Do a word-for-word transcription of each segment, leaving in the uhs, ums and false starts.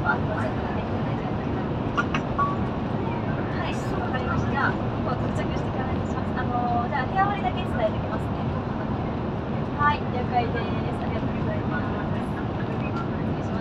はあとはちょっとね、はい、わかりました。じゃあ、到着してからお願いします。あのー、じゃあ、部屋割りだけ伝えておきますね。はい、了解です。ありがとうございます。失礼します。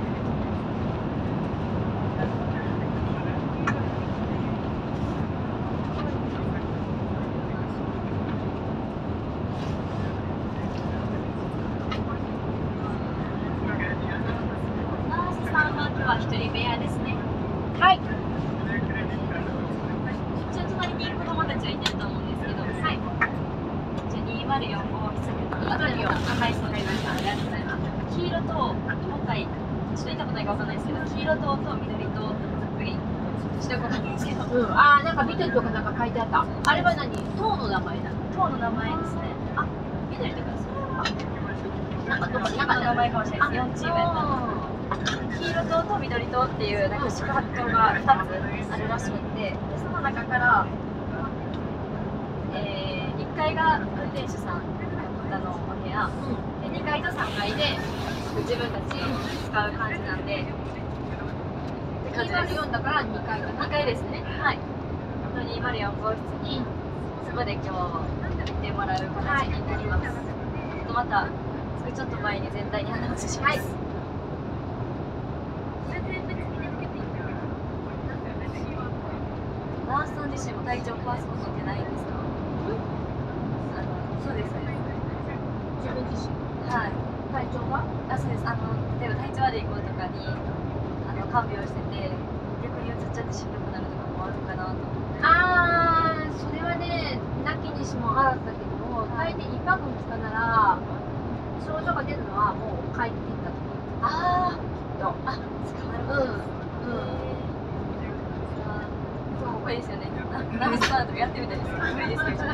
一人部屋ですね。はい。一応隣に子供たちはいてると思うんですけど、はい。じゃあにまるよん号室。あとでよ。はい、わかりました。ありがとうございます。黄色と今回ちょっと行ったことないかわかんないですけど、黄色とと緑とざっくりしておこうかんですけど。 うん。ああ、なんか緑とかなんか書いてあった。あれは何？塔の名前なの？ 塔の名前ですね。あ、緑とかそれは。 なんかどこなんか名前かもしれないです。よんチームやったの。黄色党と緑党っていうなんか宿泊棟がふたつあるらしくて、でその中から、えー、いっかいが運転手さん方のお部屋、うん、でにかいとさんがいで自分たち使う感じなんで、にまるよんだからにかいかな。にかいですね。はい。にまるよん号室にそこで今日行ってもらう形になります。はい、またちょっと前に全体に話します。はい。ナースさん自身も体調を壊すことってないんですか？あのそうですね。 自分自身。 はい。 体調が？ あ、そうです。あの例えば体調悪い子とかにあの看病してて逆にうつっちゃってしんどくなるとかもあるかなと思って。 ああ、それはね、なきにしもあらずだけども、大抵いっぱくみっかなら症状が出るのはもう帰っていった時。 ああ、 きっと。あ、 捕まる。 うん。うん。 これですよね。ナースカードやってみたいです。これですね。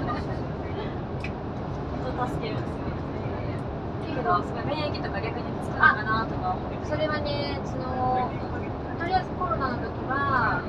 本当助けるんですよ。けどすごい免疫とか逆につくのかなとか思う。 それはね、そのとりあえずコロナの時は、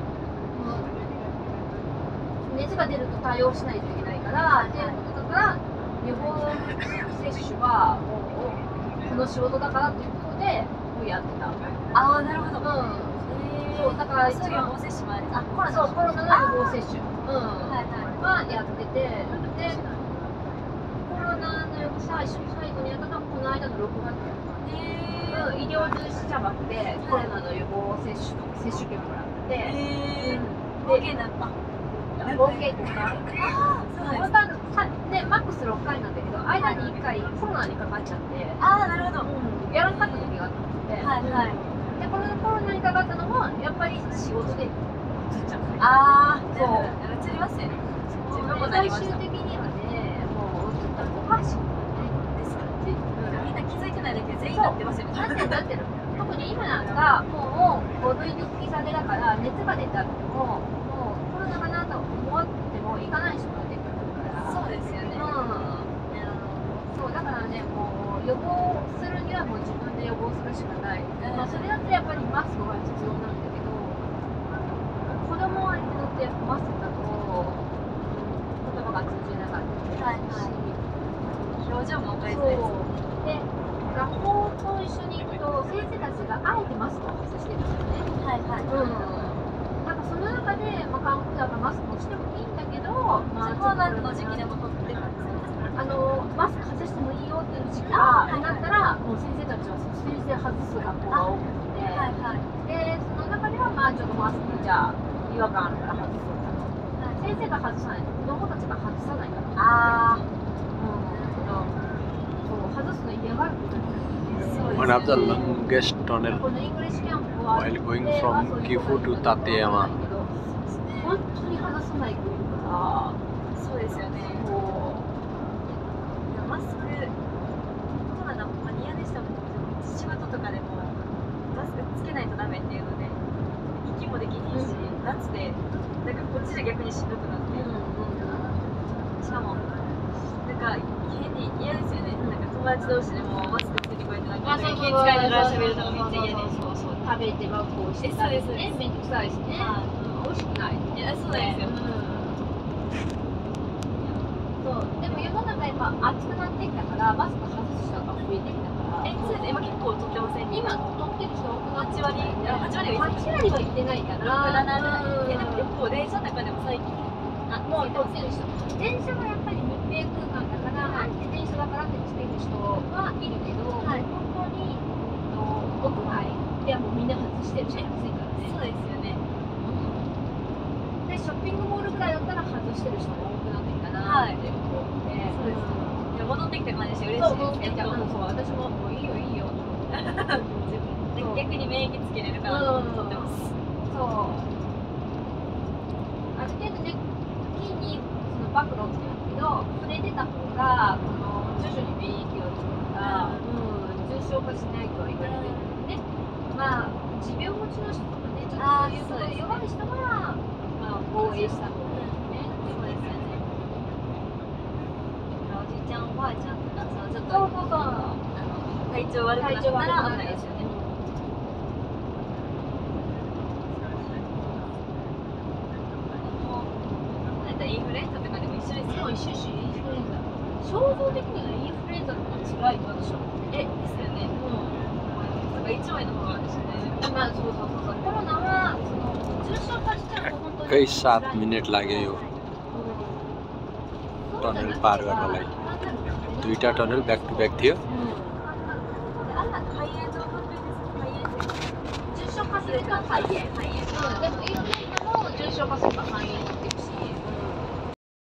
うん、熱が出ると対応しないといけないから、っていうことだから予防接種はもうこの仕事だからということでもうやってた。 ああ、なるほど。うん。 そうだから一応予防接種もある。あ、 コロナそうコロナの予防接種、うん、 はいはい、 はやってて、でコロナの最初最後にやったのはこの間のろくがつ。うん、医療従事者枠でコロナの予防接種と接種券もらって、 へー、合計なんだ。 合計ごかい。 ああ、そうなんですね。マックスろっかいなんだけど、間にいっかいコロナにかかっちゃって、 ああ、なるほど。 うん、やらなかった時があったので、 はいはい。 でこのコロナにかかったのもやっぱり仕事で移っちゃった。 ああ、そう。移りますよね。自分もなりました。 最終的にはね、もう移ったらおかしいですからね。 みんな気づいてないだけで全員なってますよね。 なってるなってる。特に今なんかもうご類引き下げだから熱が出たってももうコロナかなと思ってもいかない人が出てくるから。 そうですよね。うん。 そうだからね、もう予防するにはもう自分で予防するしかない。まあそれだとやっぱりマスクが必要なんだけど、子供相手だとやっぱマスクだと言葉が通じなかったりし、 表情も分かりづらいです。 で、学校と一緒に行くと先生たちがあえてマスクを外してるんですよね。 はいはい。うん。 なんかその中で、まあ、看護婦だからマスクをしてもいいんだけど、まあ、 コロナの時期でも取ってたんですね。 あのマスク外してもいいよっていう時期がになったら、もう先生たちは先生外す学校が多くて、はいはい、でその中ではまあちょっとマスクじゃ違和感あるから外そうかと、はい、先生が外さないと子供たちが外さないから。ああ、うん、そう外すの嫌がることに。 One of the longest tunnel while going from Gifu to Tateyama. 本当に外さない子いるから。 そうですよね。マスク、コロナも嫌でしたもん。仕事とかでもマスクつけないとダメっていうので息もできひんし、うん、夏でなんかこっちで逆にしんどくなって、うんうん、しかもなんか変に嫌ですよね。なんか友達同士でもマスクつけてこいってなんか気使いながら喋るのがめっちゃ嫌で、そうそう食べてばこうして食べてね、めんどくさいしね、美味しくない。いや、そうなんですよ。そうでも世の中やっぱ暑くなってきたからマスク外す人が増えてきたから。え、そうです。今結構取ってません？今取ってる人多くなっち割り。 はち割ははち割は行ってないかな。 ななえでも結構電車の中でも最近あ、もう乗ってる人。電車はやっぱり密閉空間だから、で電車だからってしてる人はいるけど、 はい本当に屋外ではもうみんな外してるし、暑いからね。 そうですよね。 でショッピングモールぐらいだったら外してる人も多くなってきたなって思って、 そうです。いや戻ってきた感じして嬉しいそう戻ってきた。 ですけど、 そう私ももういいよいいよと思って自分逆に免疫つけれるかなと思ってます。 そうある程度ね木にその暴露って言うけど触れてた方がこの徐々に免疫をつくから、うん、重症化しないとは言われてるけどね、まあ持病持ちの人とかねちょっとそういうことで弱い人はまあ防衛した方がいいね。 そうですよね。おじいちゃんおばあちゃんとかそのちょっとそうそうそうあの体調悪くなったら危ないですよね。インフルエンザとかでも一緒ですよ。 もう一緒しインフルエンザ症状的にはインフルエンザの方が辛いよ私は。 えですよね。うん。なんか一枚の方がですね。 まあそうそうそうそうコロナはその重症化しちゃうと本当に कई सात मिनट लागे यो टनल पार गर्नलाई दुईटा टनल ब्याक टु ब्याक थियो あら肺炎の分類です。肺炎重症化すると肺炎。肺炎。でもインフルエンザも重症化すると肺炎っていうし。